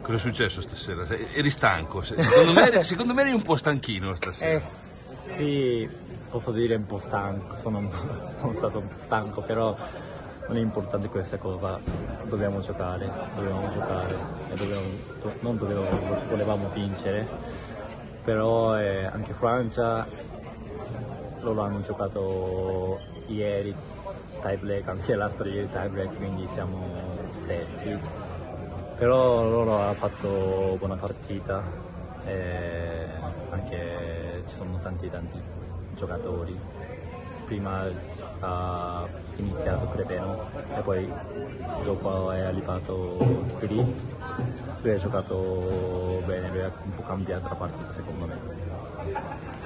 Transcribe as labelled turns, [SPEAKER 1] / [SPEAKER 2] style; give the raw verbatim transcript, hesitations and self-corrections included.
[SPEAKER 1] Cosa è successo stasera? Sei- Eri stanco? Secondo me, eri- secondo me eri un po' stanchino stasera.
[SPEAKER 2] Eh sì, posso dire un po' stanco, sono, un po', sono stato un po' stanco, però non è importante questa cosa, dobbiamo giocare, dobbiamo giocare, e dobbiamo, do- non dovevamo, volevamo vincere, però eh, anche Francia, loro hanno giocato ieri tie break, anche l'altro ieri tie break, quindi siamo stessi, però loro hanno fatto buona partita e anche ci sono tanti tanti giocatori. Prima ha iniziato Crepeno e poi dopo è arrivato Ziri, lui ha giocato bene, lui ha un po' cambiato la partita secondo me.